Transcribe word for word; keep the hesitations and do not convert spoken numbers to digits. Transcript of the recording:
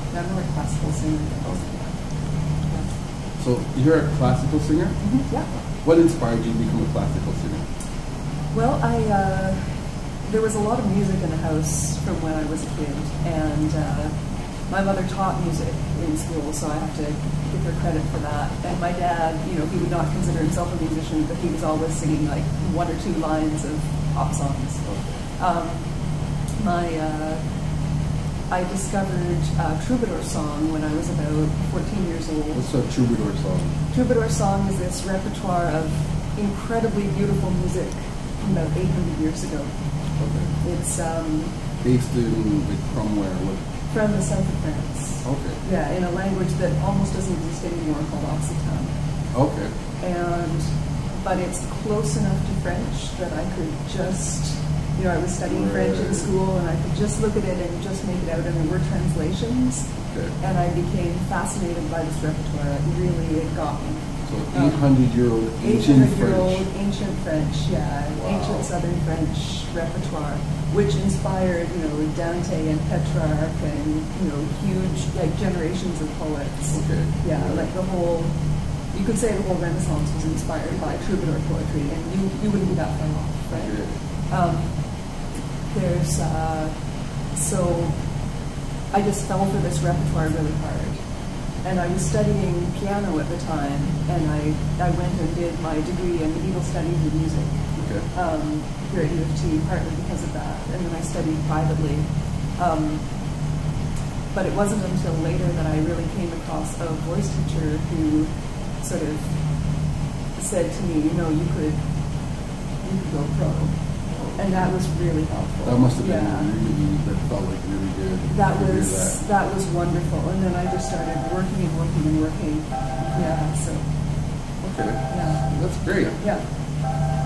I'm more a classical singer. Yeah. So you're a classical singer? Mm-hmm. Yeah. What inspired you to become a classical singer? Well, I uh, there was a lot of music in the house from when I was a kid, and uh, my mother taught music in school, so I have to give her credit for that. And my dad, you know, he would not consider himself a musician, but he was always singing like one or two lines of pop songs. Um, my uh, I discovered uh, Troubadour Song when I was about fourteen years old. What's a troubadour song? Troubadour Song is this repertoire of incredibly beautiful music from about eight hundred years ago. Okay. It's um, Based in, like, from where? What? from the south of France. Okay. Yeah, in a language that almost doesn't exist anymore called Occitan. Okay. And, but it's close enough to French that I could just, you know, I was studying Right. French in school and I could just look at it and just make it out, and there were translations. Okay. And I became fascinated by this repertoire. It really, it got me. So eight hundred year old ancient eight hundred year French. old ancient French, yeah, Wow. ancient Southern French repertoire, which inspired, you know, Dante and Petrarch and, you know, huge, like, generations of poets. Okay. Yeah, like the whole, you could say the whole Renaissance was inspired by troubadour poetry, and you, you wouldn't be that far off, right? Okay. Um, there's, uh, so I just fell for this repertoire really hard. And I was studying piano at the time, and I, I went and did my degree in medieval studies of music Okay. um, here at U of T, partly because of that. And then I studied privately. Um, but it wasn't until later that I really came across a voice teacher who sort of said to me, you know, you could, you could go pro. And that was really helpful. That must have been Yeah. really, that felt like really good. That to hear was that. that was wonderful, and then I just started working and working and working. Yeah, so Okay. yeah, That's great. yeah.